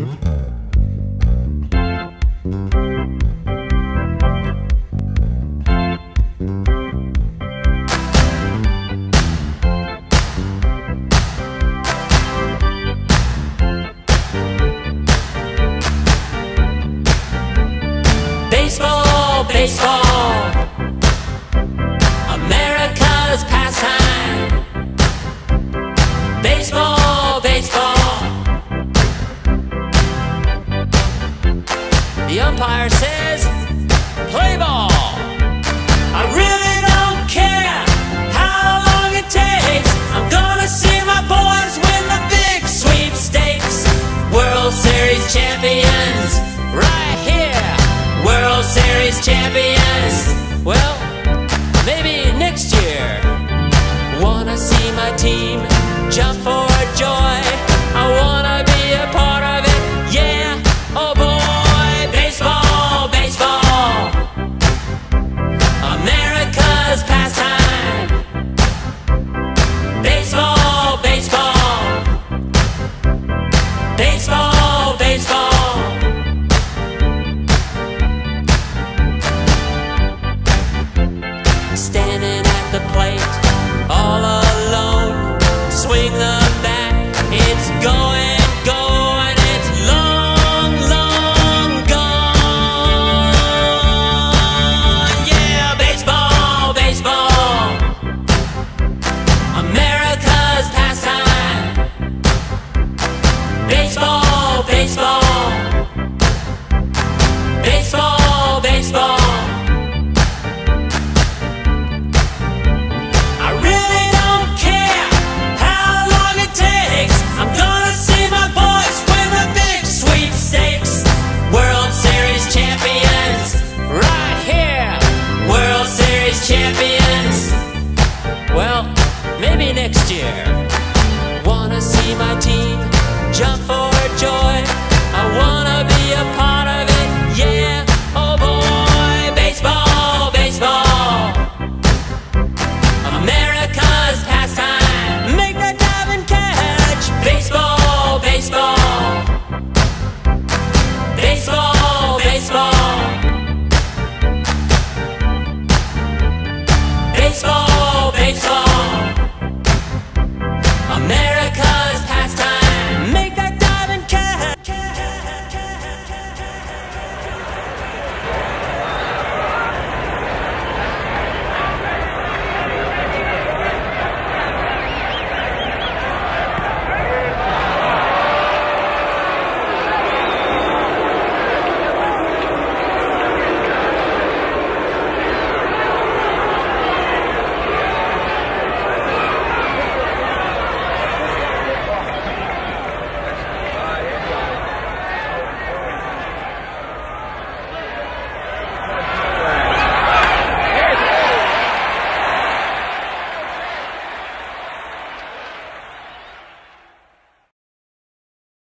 Baseball, baseball, America's pastime. Baseball, baseball. The umpire says, play ball. I really don't care how long it takes. I'm gonna see my boys win the big sweepstakes. World Series champions, right here. World Series champions. Well, maybe next year. Wanna see my team jump for joy. I wanna be a part of it, yeah, oh boy. Baseball, baseball, America's pastime. Baseball, baseball, baseball, baseball. Standing at the plate, all alone, swing the bat, it's going, going, it's long, long gone. Yeah, baseball, baseball, America's pastime. Baseball, baseball.